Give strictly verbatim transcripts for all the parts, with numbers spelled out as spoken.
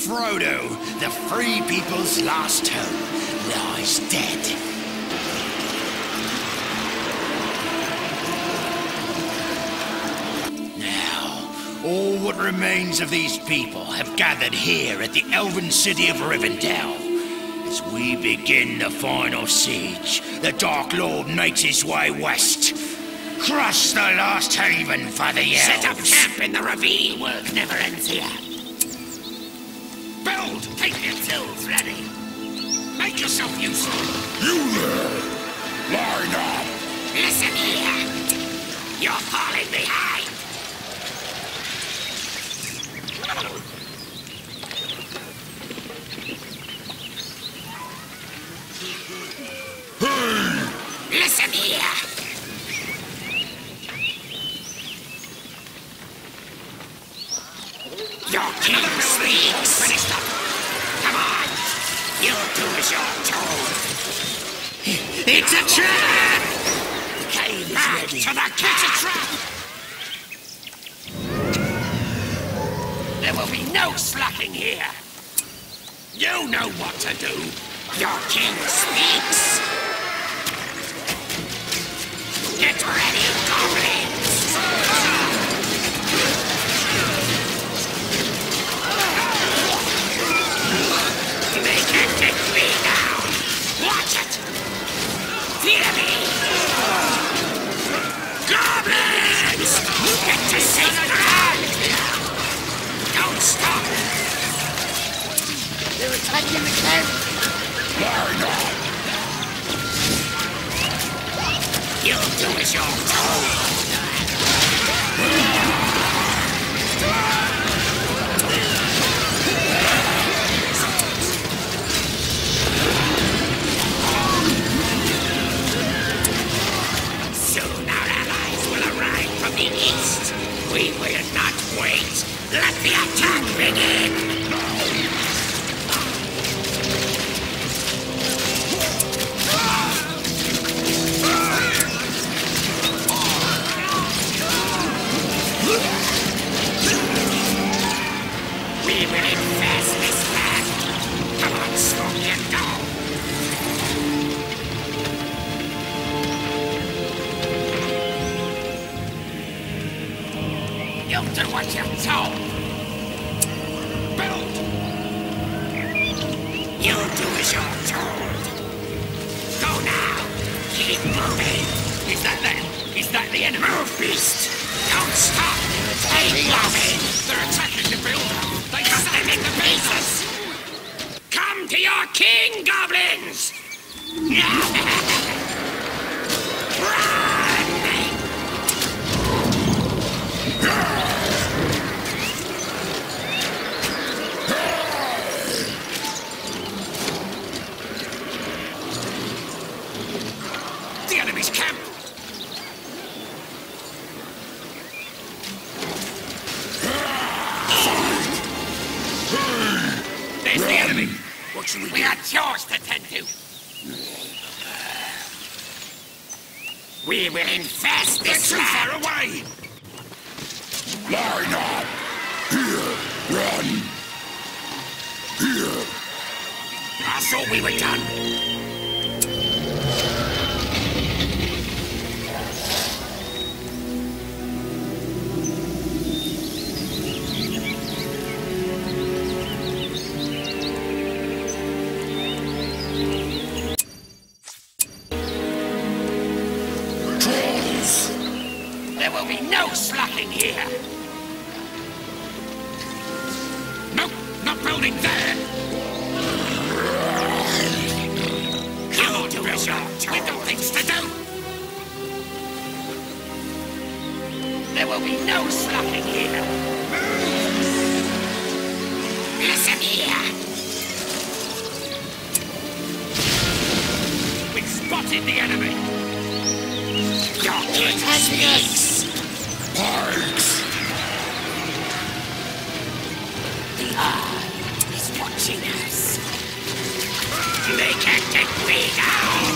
Frodo, the Free People's last hope, lies dead. All what remains of these people have gathered here at the elven city of Rivendell. As we begin the final siege, the Dark Lord makes his way west. Crush the last haven for the elves. Set up camp in the ravine. Work never ends here. Build! Take your tools ready. Make yourself useful. You there! Line up! Listen here. You're falling behind. Hey! Listen here. Your king speaks. Finished up. Come on. You'll do as you're told. It's a trap! The cave is Back ready. To the cave. It's a trap! There will be no slacking here. You know what to do. Your king speaks. Get ready, goblins! They can't get me now. Watch it. Fear me. Goblins! Get to safe ground. Don't stop! They're attacking the camp! Line up! You'll do as you're told! Soon our allies will arrive from the east! We will not wait! Let the attack begin! We will infest this land! Come on, Smoky, and go! You'll do what you're told! Build! You'll do as you're told! Go now! Keep moving! Is that them? Is that the enemy? Move, beast! Don't stop! Keep moving! They're attacking the builder! They cut them into pieces! Come to your king, goblins! Run! The enemy's camp! There's the enemy! What should we do? We got chores to tend to! We will infest this land! They're too far away! Line up! Here! Run! Here! I thought we were done! There will be no slacking here! Nope, not building there! You'll do as you're told! We've got things to do! There will be no slacking here! Listen here! We've spotted the enemy! Your king speaks! Pikes! The Eye is watching us. They can't take me down!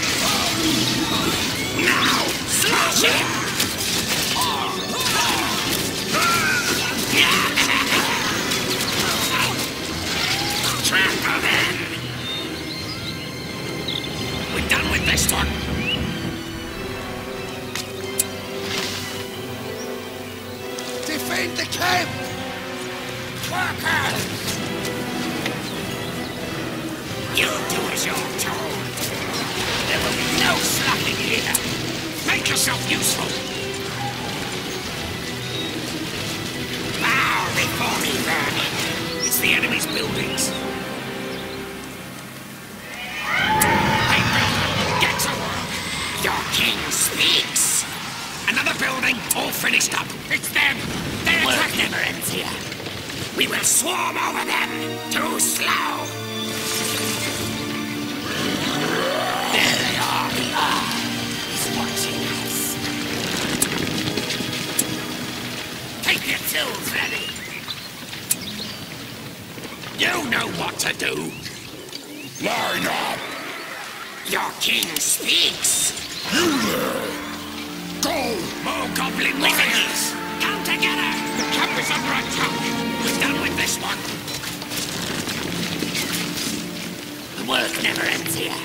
Now, smash him! Defend the camp! Workers! You'll do as you're told. There will be no slacking here. Make yourself useful. Bow before me, vermin. It's the enemy's buildings. Hey, builder, get to work. Your king speaks. Another building, all finished up. It's them. Their attack never ends here. We will swarm over them. Too slow. There they are. The eye is watching us. Take your tools ready. You know what to do. Line up! Your king speaks. You there! Go! More goblin warriors! Come together! The camp is under attack! We're done with this one! The work never ends here.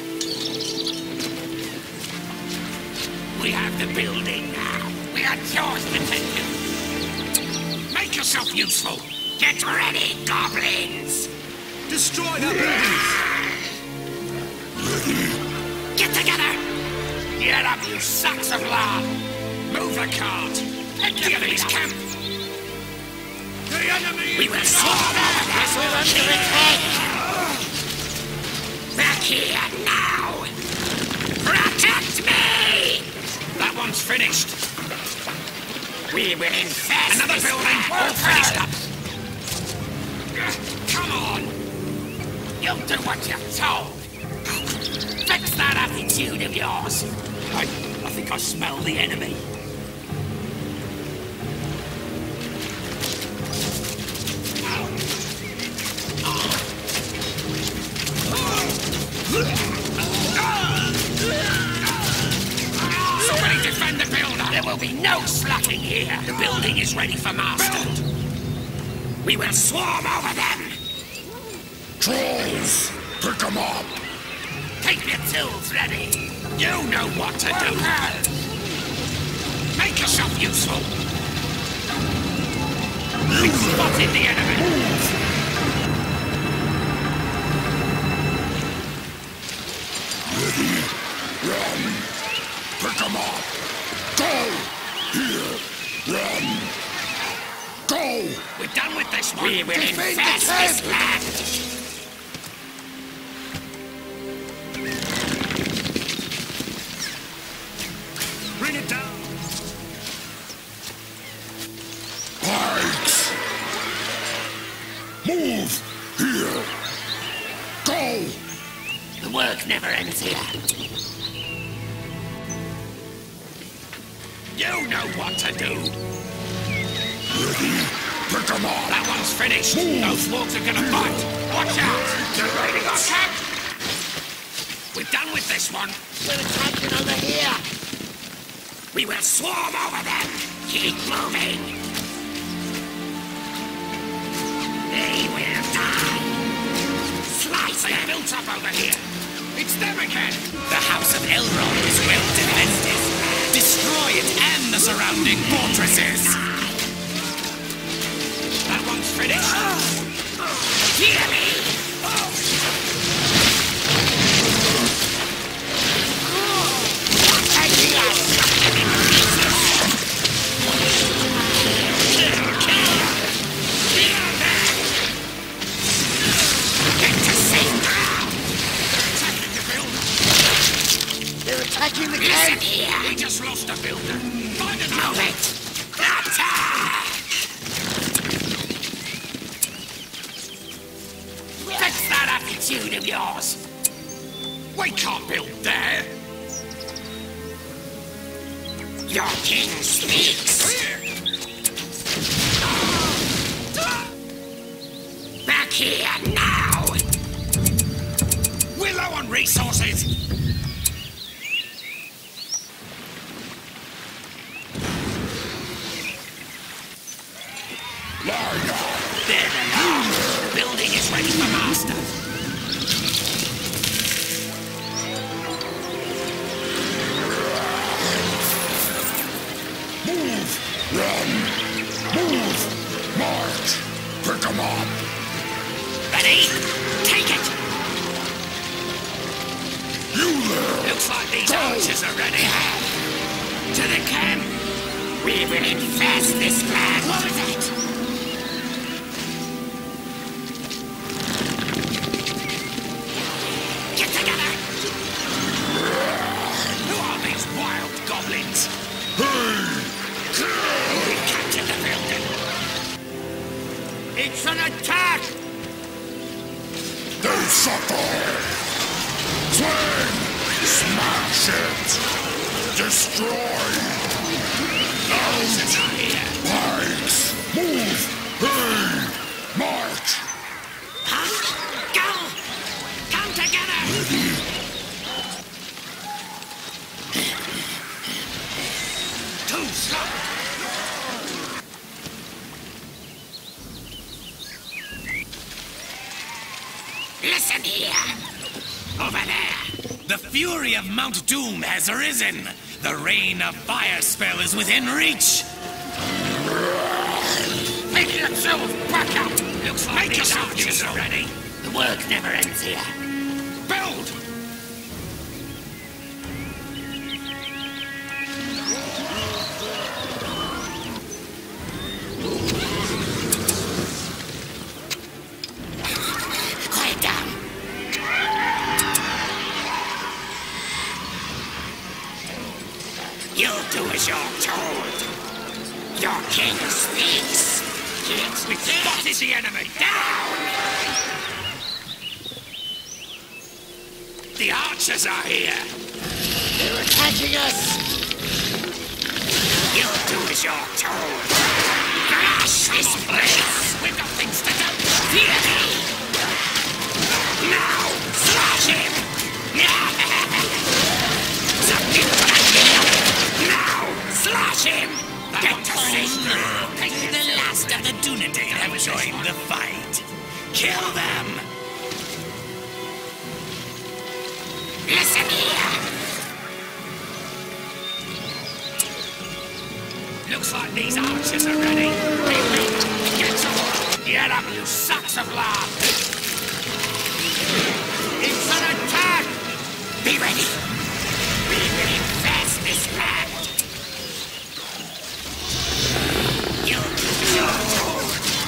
We have the building now. We are yours to take it. Make yourself useful! Get ready, goblins! Destroy their buildings! Get together! Get up, you sacks of lard! Move the cart! And get to his camp! The enemy! We will swarm over them! We're under attack! Back here now! Protect me! That one's finished. We will infest another building! All finished up! Come on! You'll do what you're told! Fix that attitude of yours! I, I think I smell the enemy. Somebody defend the builder! There will be no slacking here! The building is ready for master. We will swarm over them! Trolls! Pick them up! Take your tools ready! You know what to do! Make yourself useful! We've spotted the enemy! Move! Ready? Run! Pick them up! Go! Here! Run! Go! We're done with this one! We will Defend the infest camp. this land! Bring it down! Pikes! Move! Here! Go! The work never ends here. You know what to do. Ready? Pick them up! That one's finished. Move. Those wargs are gonna fight. Watch out! They're raiding our camp! We're done with this one. We're attacking over here. We will swarm over them. Keep moving. They will die. Slice them. They built up over here. It's them again. The House of Elrond is well defended. Destroy it and the surrounding fortresses. That one's finished. Hear me. Taking us. Get to safe ground. They're attacking the builder. They're attacking the camp. Here. We just lost a builder. Find it. Move it. Attack. Fix that attitude of yours. We can't build there. Your king speaks. Back here now. We're low on resources. Line up! There they are. The building is ready for master. Move! Run! Move! 'em up! Ready? Take it! You there! Looks like these Go. archers are ready. To the camp! We will infest this land! What was it? Get together! Who are these wild goblins? Hey! We captured the building! It's an attack! They sucker! Swing! Smash it! Destroy! Archers are here! Pikes! Move! Hey! March! Huh? Go! Come together! Ready? Too slow! Listen here! Over there! The fury of Mount Doom has arisen! The rain of fire spell is within reach! Make yourself back up! Looks like Make these archers are ready! The work never ends here! Build! Quiet down! You'll do as you're told. Your king speaks. Kings, we spotted the enemy. Down! The archers are here. They're attacking us. You'll do as you're told. Crash this place. We've got things to do. Fear me. Now, slash him. Submit to that kill. Now, slash him. Get to safety. The last of the Dunedain have joined the fight. Kill them. Listen here. Looks like these archers are ready. Hey, wait. Get to work. Get up, you sacks of lard. It's an attack. Be ready. We will infest this land. You'll do your toll.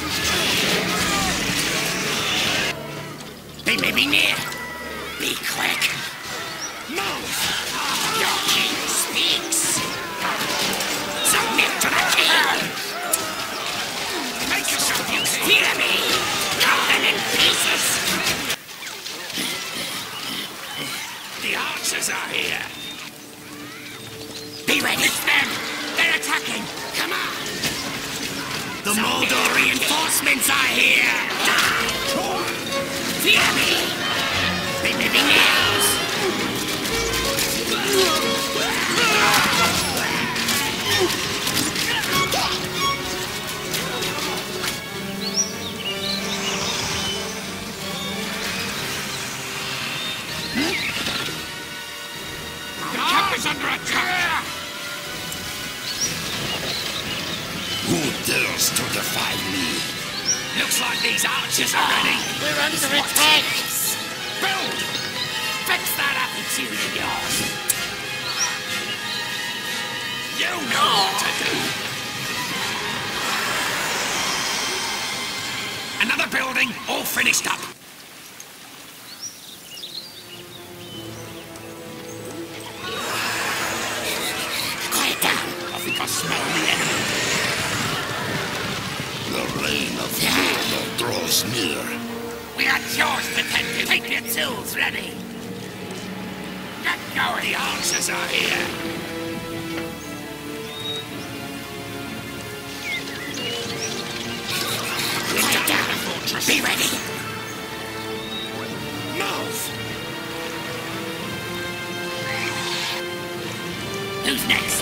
They may be near. Be quick. Move! Your king speaks! Submit to the king! Make yourself useful! Fear me! Cut them in pieces! The archers are here! Be ready! It's them! They're attacking! Come on! The Mordor reinforcements are here! Fear me! They may be near! The camp is under attack! Who dares to defy me? Looks like these archers are ready. We're under attack. Build! Fix that attitude of yours. You know what to do. Another building, all finished up. Quiet down. I think I smell the enemy. The reign of Frodo draws near. We got yours to tend to. Take your tools ready. Get going. The archers are here. Quiet down. Be ready. Move. Who's next?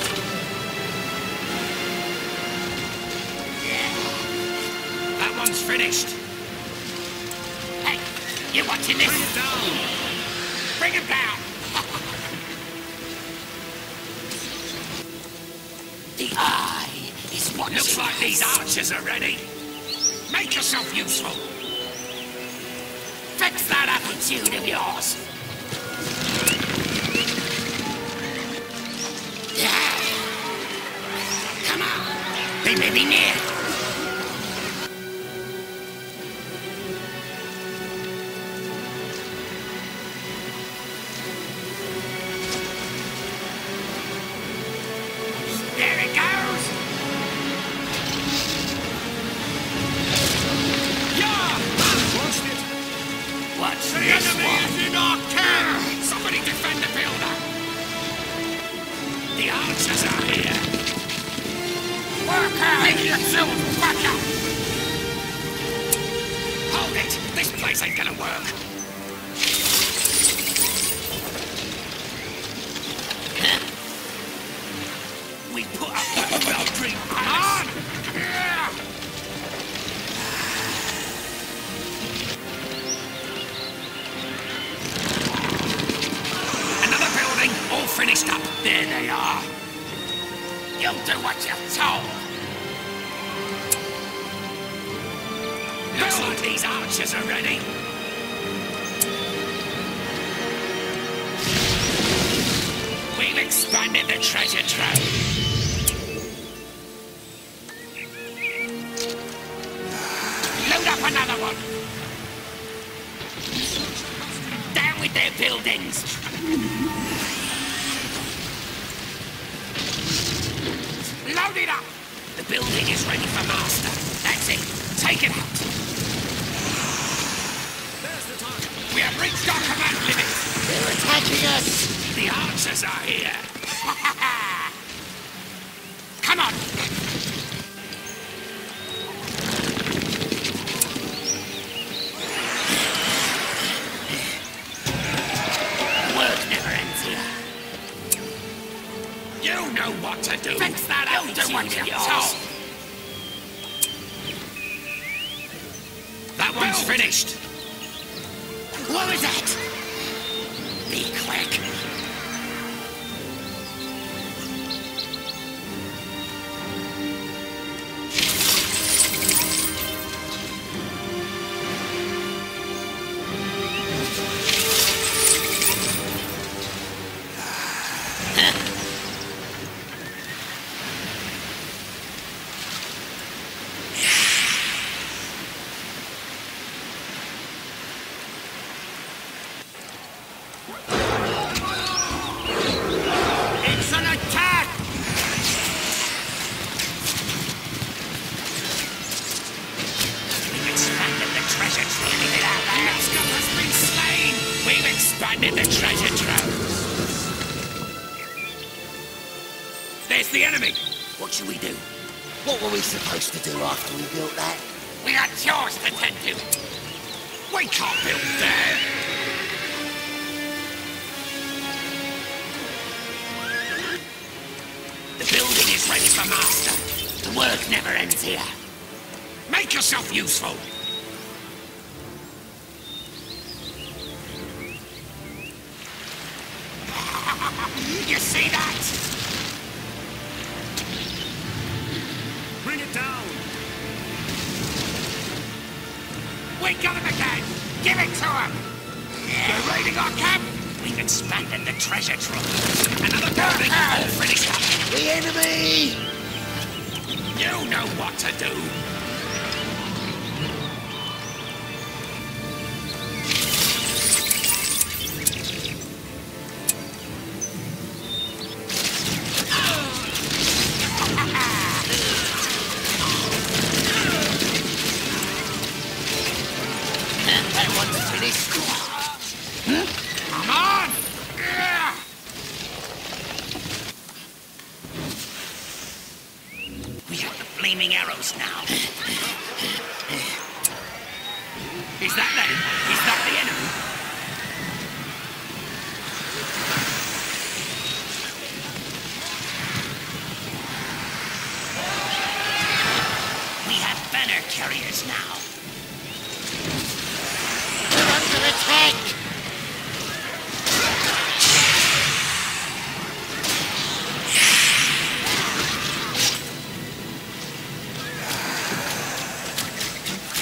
That one's finished. Hey, you watching this? Bring it down. Bring him down. The eye is what looks like these archers are ready. Make yourself useful. Fix that attitude of yours. Yeah. Come on. They may be near. There it goes. Yeah. Watched it. What's The this enemy one? is in our camp! Somebody defend the builder! The archers are here! Work out! Make yourselves back up! Hold it! This place ain't gonna work! We put up that well-dreamed palace! On! Yeah. All finished up. There they are. You'll do what you're told. Looks like these archers are ready. We've expanded the treasure trove. Load up another one. Down with their buildings. Load it up! The building is ready for master. That's it. Take it out. There's the target. We have reached our command limit. They're attacking us! The archers are here. Come on. Work never ends here. You know what to do. Fix that out. You do what you're told. That one's finished. What was that? Be quick. The treasure trove. There's the enemy. What should we do? What were we supposed to do after we built that? We got chores to tend to. We can't build there. The building is ready for master. The work never ends here. Make yourself useful. You see that? Bring it down. We got him again. Give it to him. They're raiding our camp. We've expanded the treasure trove. Another building all finished up. The enemy! You know what to do. Come on! We have the flaming arrows now. Is that them? Is that the enemy? We have banner carriers now. We're under attack!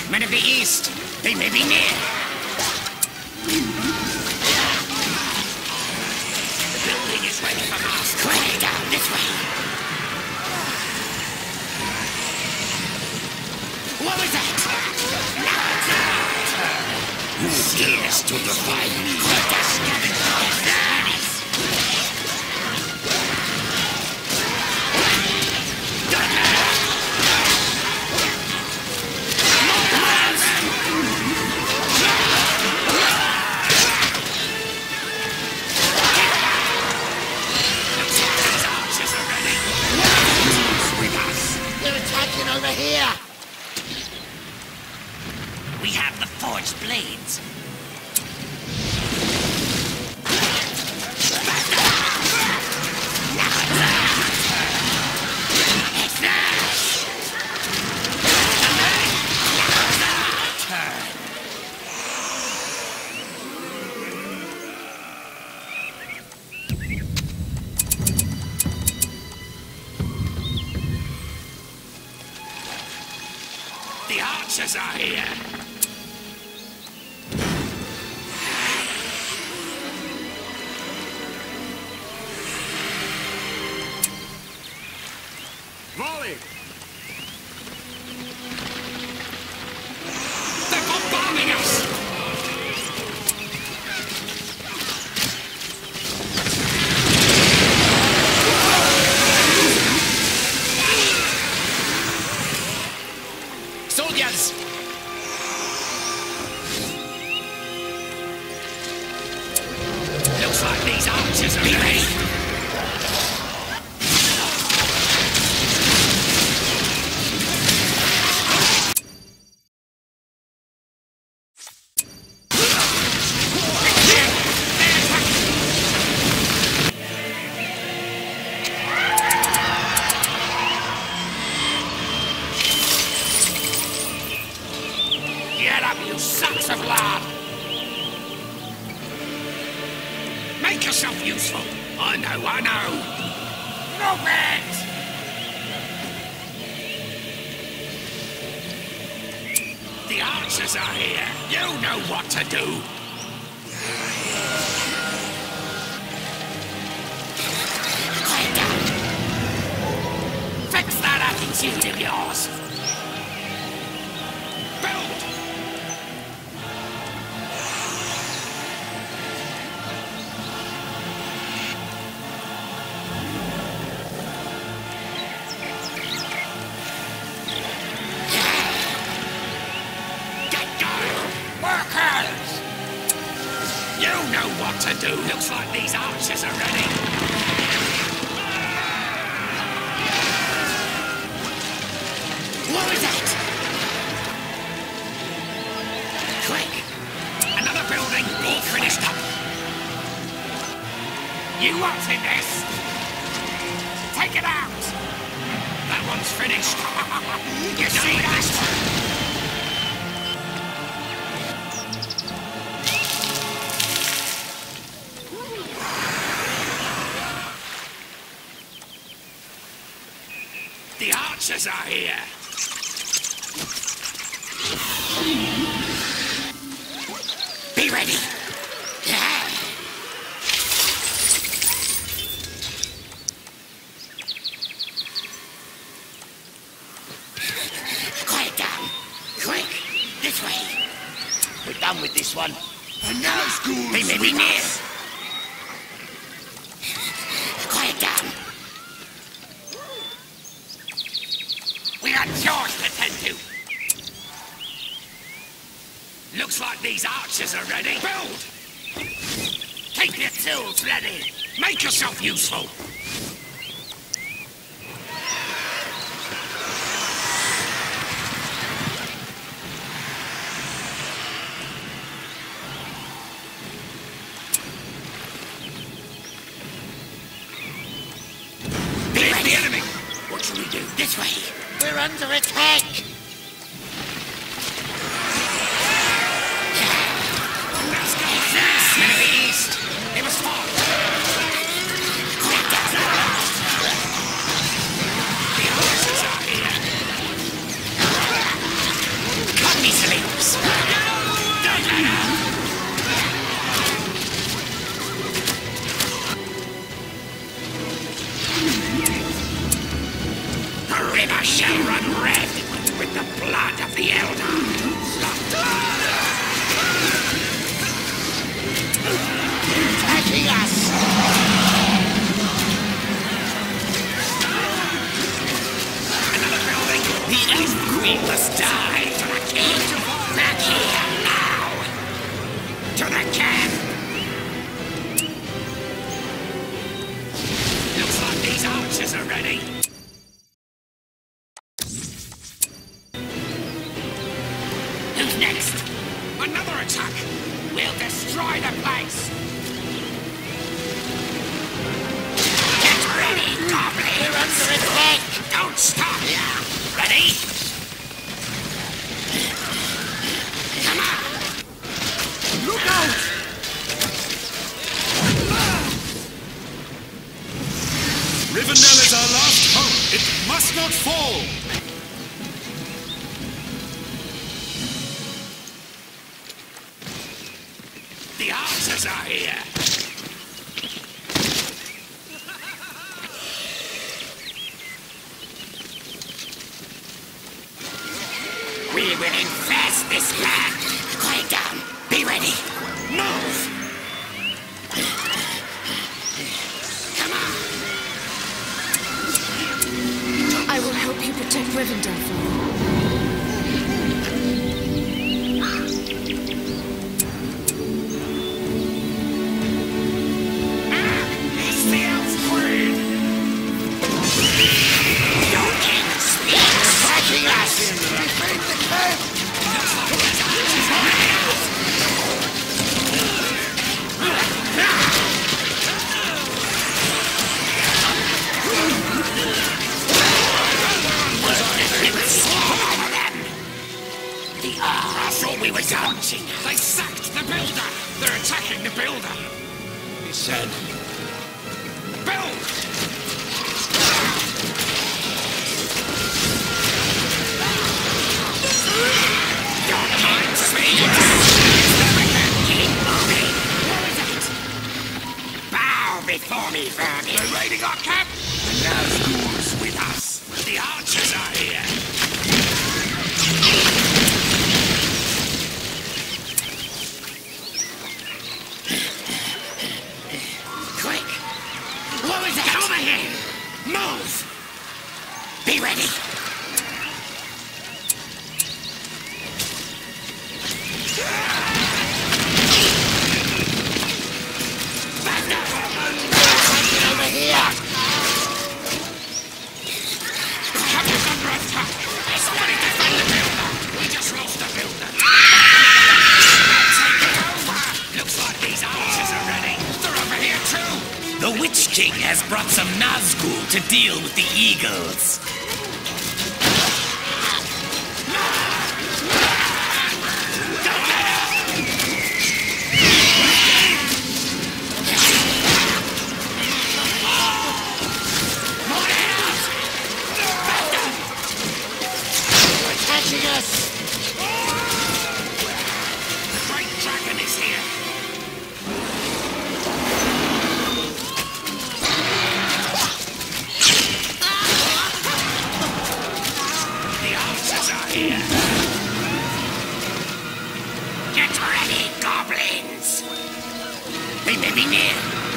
Men of the east. They may be near. The building is ready for mass. Quickly down this way. What was that? Who dares to defy me? Over here! We have the forged blades. The archers are here! Volley! They're bombarding us! Soldiers! Looks like these archers are ready. Get up, you sons of lard! Make yourself useful! I know, I know! Move it! The archers are here! You know what to do! Quiet down! Fix that attitude of yours! Build! You know what to do. Looks like these archers are ready. What was that? Quick! Another building all finished up. You wanted this? Take it out! That one's finished. You see that? The archers are here! Be ready! Yeah. Quiet down! Quick! This way! We're done with this one. And now schools They may be with near! us. Quiet down! We got chores to tend to. Looks like these archers are ready. Build! Keep your tools ready. Make yourself useful. There's the enemy. What should we do? This way. We're under attack! Let's go! Men of the east! They must fall! Quick down! The archers are here! Cut Enemies leaves. Don't let up. The river shall run red with the blood of the Elder. Attacking us! Another building! The Elf Queen must die! To the king! Back here, now! To the camp! Looks like these archers are ready! Who's next? Another attack! We'll destroy the place! Get ready, goblins! We're under attack! Don't stop! Ready? Come on! Look out! Rivendell is our last hope! It must not fall! The archers are here! We will infest this land! Quiet down! Be ready! Move! Come on! I will help you protect Rivendell, Frodo. We were launching. They sacked the builder. They're attacking the builder. He said, build! Your time to be. Keep moving. What is it? Bow before me, vermin. They're raiding our camp. And Nazgul's with us. The archers are here. What was that? Get over here! Move! Be ready! Back up! Get over here! Have you under attack? Somebody defend the builder! We just lost the builder! Take it over! Looks like these archers are ready! They're over here too! The Witch King has brought some Nazgul to deal with the eagles. Attaching us! The great dragon is here! Here. Get ready, goblins! They may be near.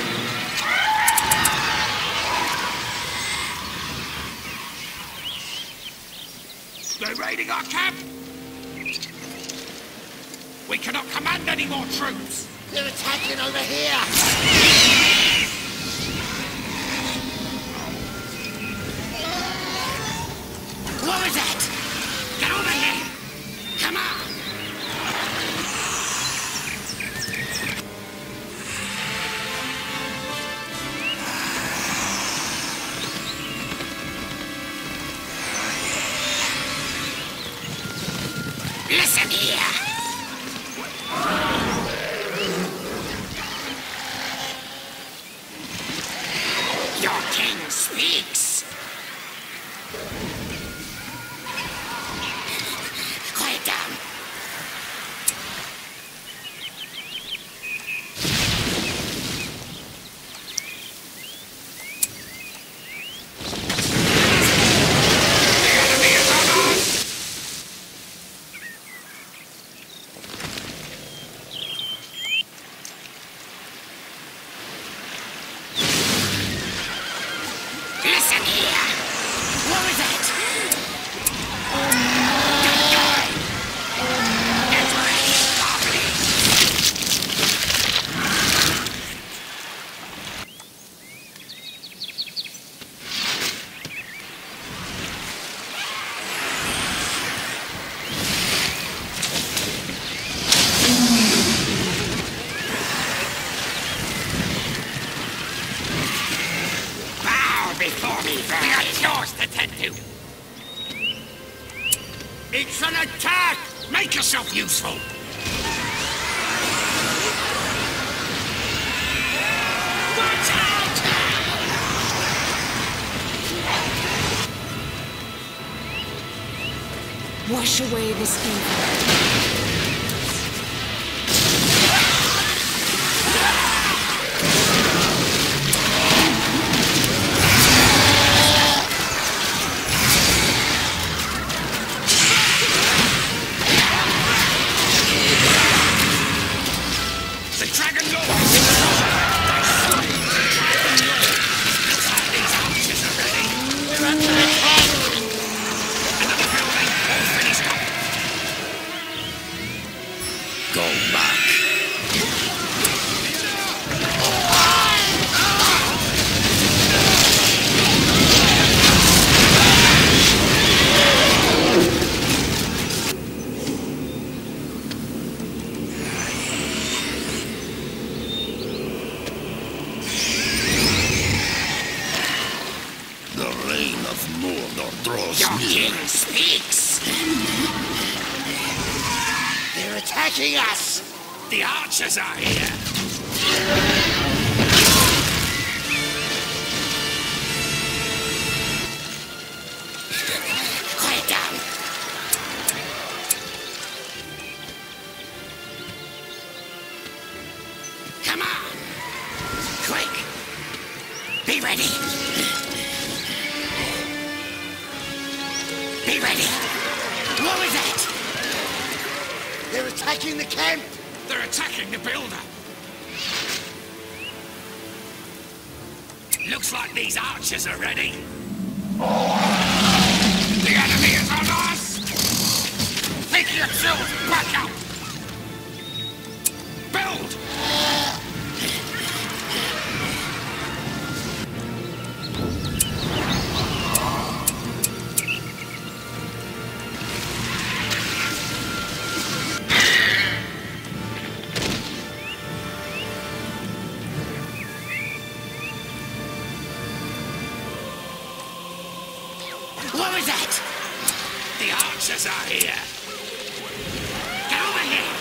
They're raiding our camp! We cannot command any more troops! They're attacking over here! What was that? Get over here! Come on! Listen here! Your king speaks! Quiet down! It's an attack! Make yourself useful! Watch out! Wash away this evil. They're attacking us! The archers are here! Quiet down! Come on! Quick! Be ready! Be ready! What was that? They're attacking the camp! They're attacking the builder! Looks like these archers are ready. The enemy is on us! Take yourselves back up! Build! What was that? The archers are here. Get over here.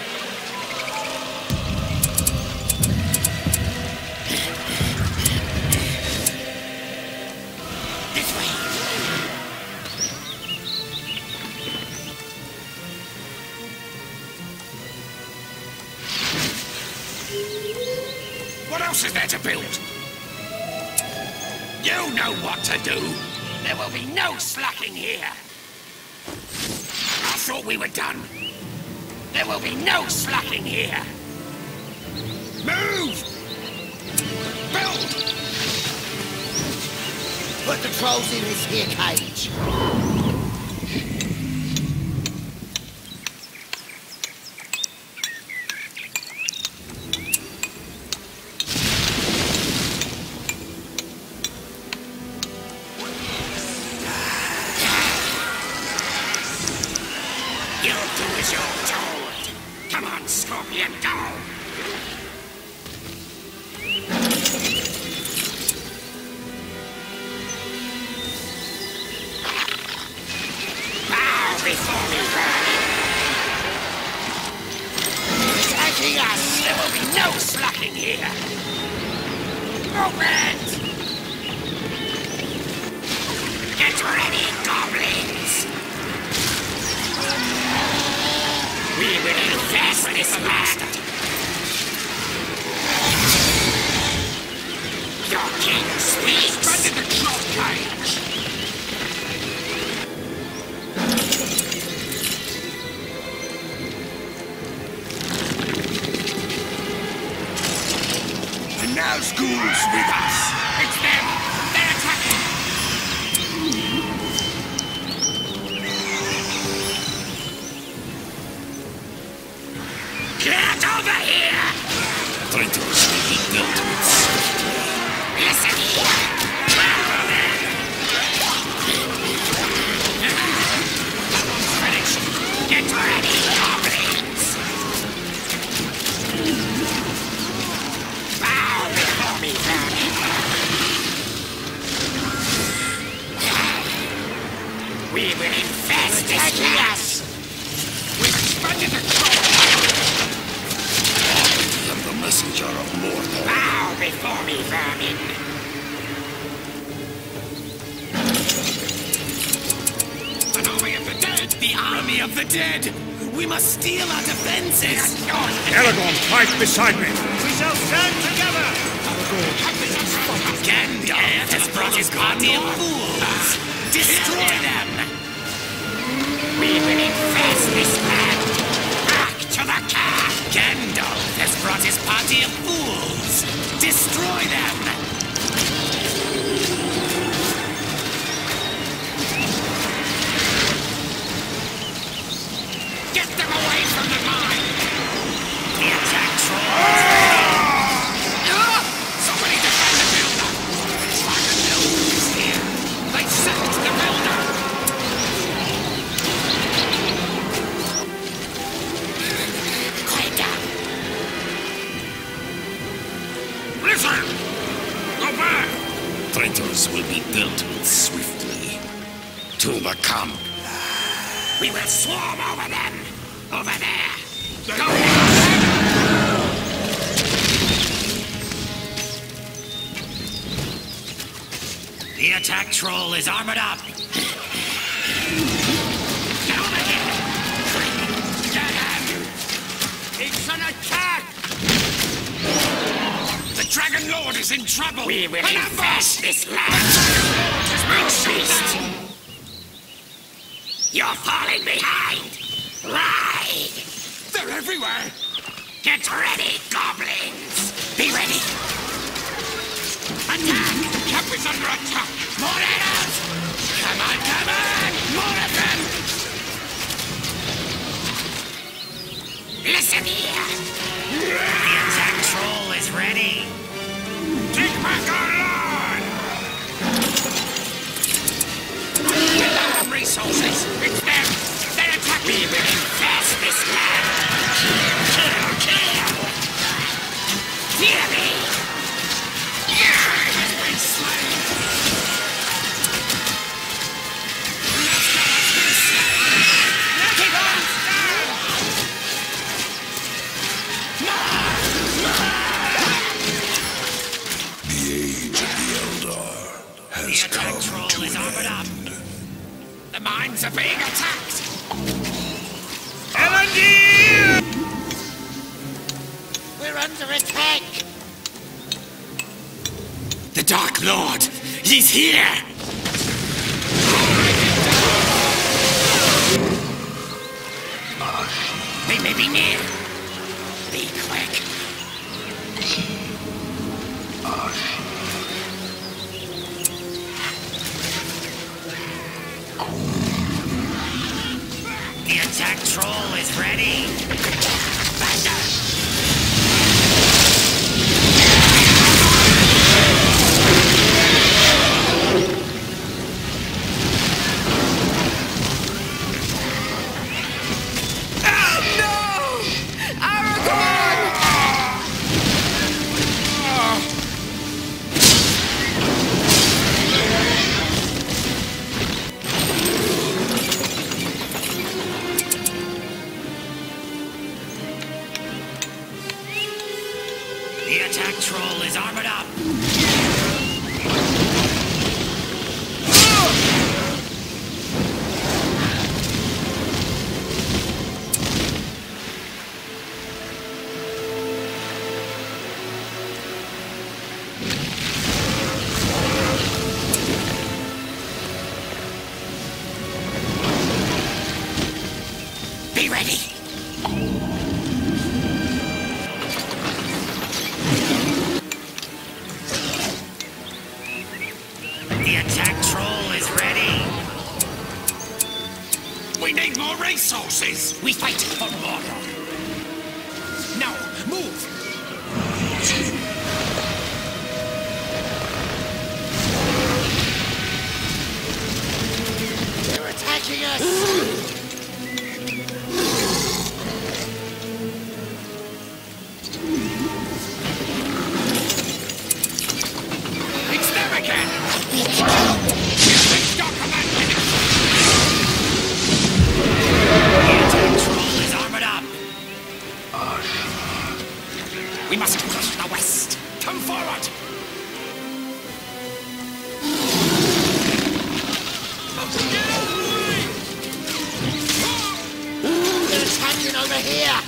This way. What else is there to build? You know what to do. There will be no slacking here. I thought we were done. There will be no slacking here. Move! Build! Put the trolls in this here cage. You'll do as you're told. Come on, Scorpion, go! Bow before me, burning! Attacking us! There will be no slacking here! Movement! Get ready, goblins! We will infest this land! Your king speaks! Spread in the troll cage! And now school's with us! It's them! They're attacking! Get over here! Traitors will be dealt with swiftly. Listen here! Travel them! Finished! Get ready, goblins! Bow before me, vermin! We will infest this land! expanded the troll! I am the messenger of Mordor. Bow before me, vermin! An army of the dead! The army of the dead! We must steel our defenses! Aragorn, fight beside me! We shall stand together! Gandalf has brought his party of fools! Destroy them! We will infest this land! Back to the camp! Gandalf has brought his party of fools! Destroy them! Get them away from the mine! The attack trolls! Ah! Somebody defend the builder! Like the builder is here! They sacked the builder! Quiet down! Listen! Go back! Traitors will be dealt with swiftly. To the camp. We will swarm over them! Over there! Go ahead! The attack troll is armored up! Get over here! Get him! It's an attack! The Dragon Lord is in trouble! We will infest this land! The Dragon Lord has been shot down! You're falling behind! Ride! They're everywhere! Get ready, goblins! Be ready! Attack! Camp is under attack! More arrows! Come on, come on! More of them! Listen here! The attack troll is ready! Take back our lawn! With our resources! It's them! They're attacking! We will infest this land! Kill, kill! Hear me! Has been slain! Master has been slain! Keep on! The age of the Eldar has The attack come troll to is an armored up. end. The mines are being attacked! Elendil! We're under attack! The Dark Lord! He's here! They may be near. Be quick. The attack troll is ready. Faster! The attack troll is armored up. Be ready. The attack troll is ready. We need more resources. We fight for Mordor. Now, move. They're attacking us. It's them again! The attack troll is armored must crush the West. Come forward! They're attacking over here!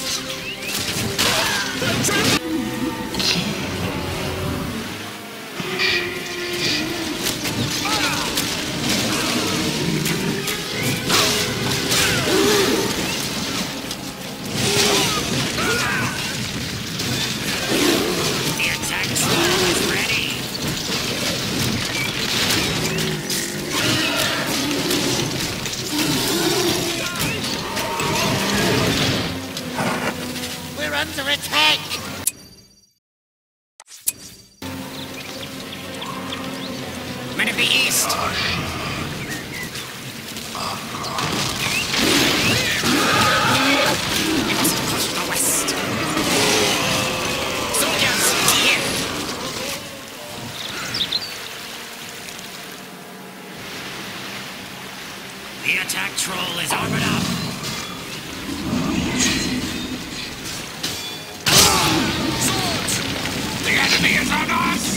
Under attack! Men of the East! We must crush the West! Soldiers, here! The attack troll is armored up! The enemy is on us!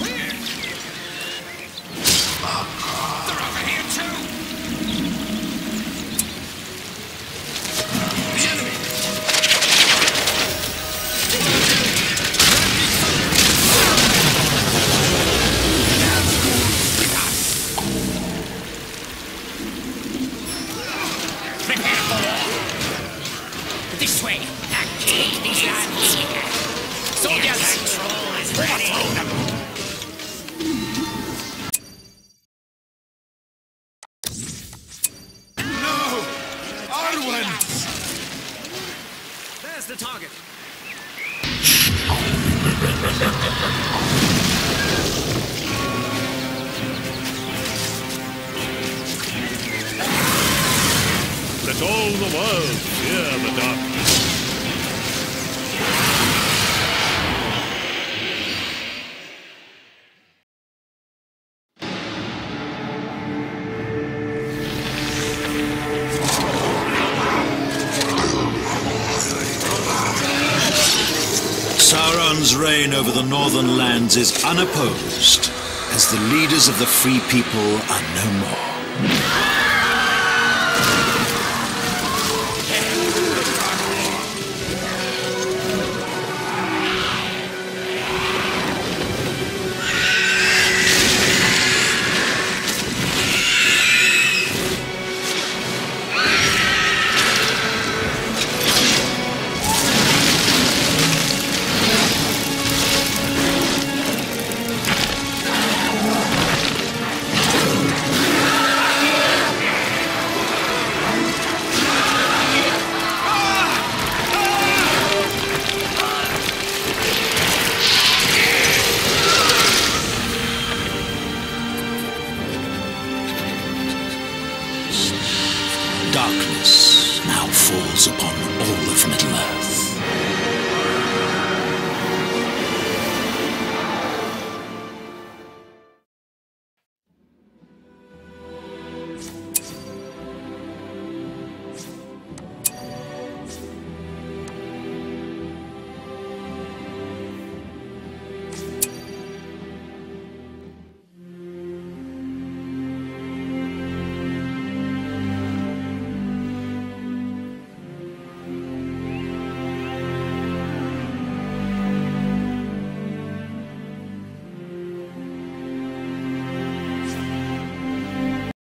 They're over here too! The enemy! Prepare for war! This way! And take these lands! Soldiers! Overthrow them! No! Arwen! There's the target. Let all the world fear the darkness. Sauron's reign over the northern lands is unopposed, as the leaders of the free people are no more. Darkness now falls upon all of Middle-earth.